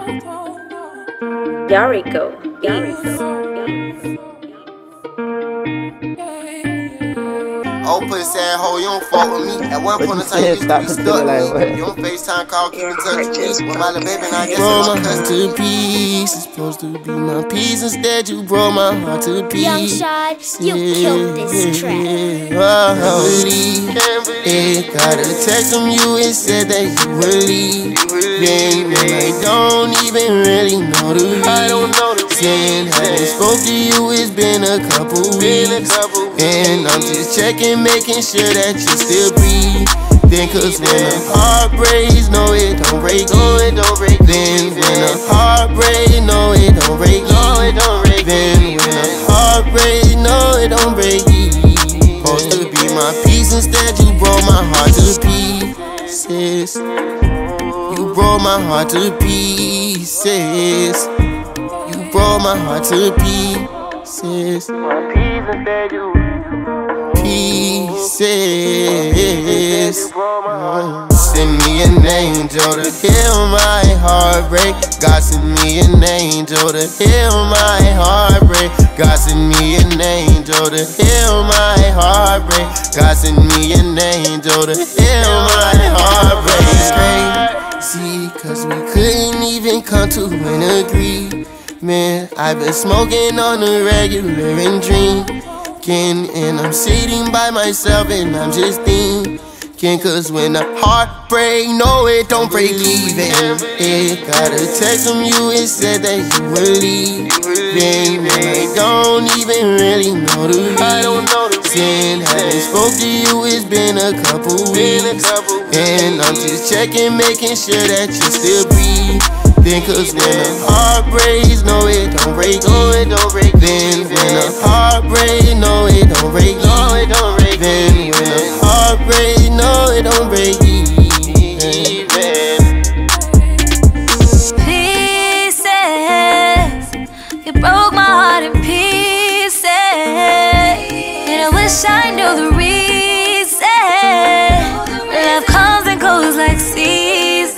Yarico. Oh, pussy ass hoe, you don't fuck with me. At one point in time, you used to be stuck with me. You don't FaceTime call, keep in touch with me. With my little baby, now I guess I'm my cousin. To pieces, supposed to be my piece. Instead, you broke my heart to pieces. Young Shad, you killed this track. It got a text from you, it said that you would leave. Then I don't even really know the reason. Haven't spoke to you, it's been a couple weeks. And I'm just checking, making sure that you still breathe. Then cause when a heart breaks, no it don't break. Then when a heart breaks, no it don't break. Then when a heart breaks, no it don't break. Supposed to be my peace, instead you broke my heart to pieces. You broke my heart to pieces. You broke my heart to pieces. My peace, instead you pieces. Send me an angel to heal my heartbreak. God send me an angel to heal my heartbreak. God send me an angel to heal my heartbreak. God send me an angel to heal my heartbreak. See, cause we couldn't even come to an agreement. I've been smoking on the regular and drinking, and I'm sitting by myself and I'm just thinking. Cause when the heart break, no it don't break even. It got a text from you, it said that you would leave. Then I don't even really know the reason. Haven't spoke to you, it's been a couple weeks. And I'm just checking, making sure that you still breathe. Then cause when the heart breaks, no it don't break. Then when the heart breaks, no it don't break. Then when the heart breaks, no it don't break even. Pieces, you broke my heart in pieces, and I wish I knew the reason. Love comes and goes like seasons.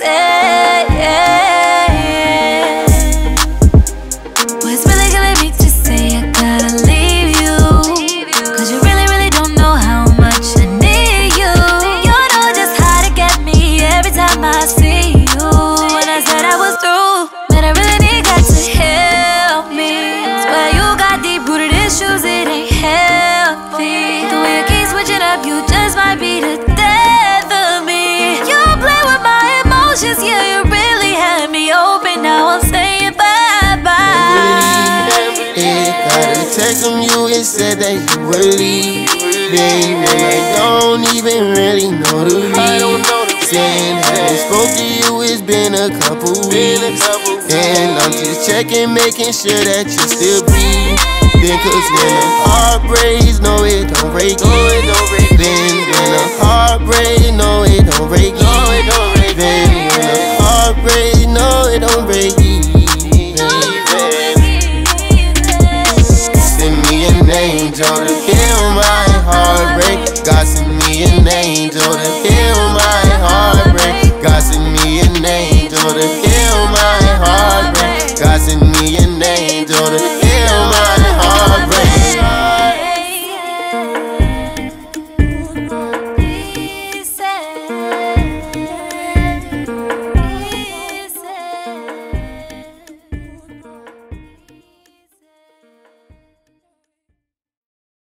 But it's really killing me to say I gotta leave you, cause you really don't know how much I need you. You know just how to get me every time I see you. When I said I was through, man, I really need God to help me. Swear you got deep-rooted issues, it ain't healthy. The way you keep switching up, you just might be the death of me. You play with my emotions, yeah, you really had me open. Now I'm saying bye-bye. It got a text from you, it said that you would leave. Then I don't even really know the reason. Haven't spoke to you, it's been a couple weeks. And I'm just checking, making sure that you still breathe. Then cause when the heart breaks, no it don't break. Then when the heart breaks, no it don't break. Then when the heart breaks, no it don't break.